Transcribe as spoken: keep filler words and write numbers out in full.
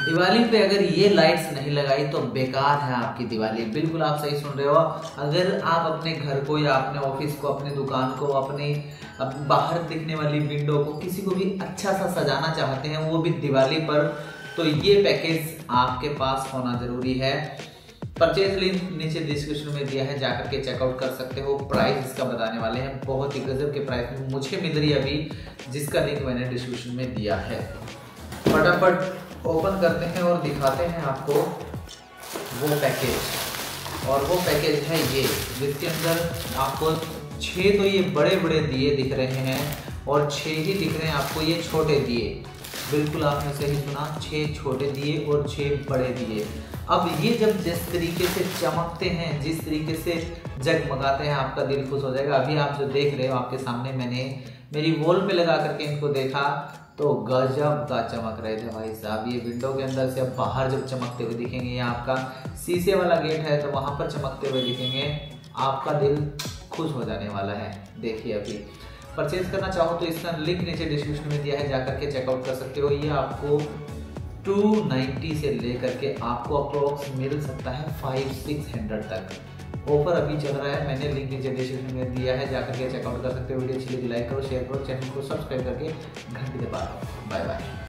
दिवाली पे अगर ये लाइट्स नहीं लगाई तो बेकार है आपकी दिवाली। बिल्कुल आप सही सुन रहे हो। अगर आप अपने घर को या अपने ऑफिस को, अपने दुकान को, अपने बाहर दिखने वाली विंडो को, किसी को भी अच्छा सा सजाना चाहते हैं, वो भी दिवाली पर, तो ये पैकेज आपके पास होना जरूरी है। परचेज लिंक नीचे डिस्क्रिप्शन में दिया है, जाकर के चेकआउट कर सकते हो। प्राइस इसका बताने वाले हैं, बहुत ही गजब के प्राइस में मुझे मिल रही है अभी, जिसका लिंक मैंने डिस्क्रिप्शन में दिया है। फटाफट ओपन करते हैं और दिखाते हैं आपको वो पैकेज। और वो पैकेज है ये, जिसके अंदर आपको छः तो ये बड़े बड़े दिए दिख रहे हैं और छः ही दिख रहे हैं आपको ये छोटे दिए। बिल्कुल आपने सही सुना, छः छोटे दिए और छः बड़े दिए। अब ये जब जिस तरीके से चमकते हैं, जिस तरीके से जगमगाते हैं, आपका दिल खुश हो जाएगा। अभी आप जो देख रहे हो आपके सामने, मैंने मेरी वॉल पे लगा करके इनको देखा तो गजब का चमक रहे थे भाई साहब। ये विंडो के अंदर से अब बाहर जब चमकते हुए दिखेंगे, ये आपका शीशे वाला गेट है तो वहाँ पर चमकते हुए दिखेंगे, आपका दिल खुश हो जाने वाला है। देखिए अभी परचेज करना चाहो तो इसका लिंक नीचे डिस्क्रिप्शन में दिया है, जाकर के चेकआउट कर सकते हो। ये आपको टू नाइन्टी से लेकर के आपको अप्रोक्स मिल सकता है फाइव सिक्स हंड्रेड तक। ऑफर अभी चल रहा है, मैंने लिंक नीचे डिस्क्रिप्शन में दिया है, जाकर के चेकआउट कर सकते हो। वीडियो अच्छी लगी लाइक करो, शेयर करो, चैनल को सब्सक्राइब करके घंटी दबा दो। Bye bye.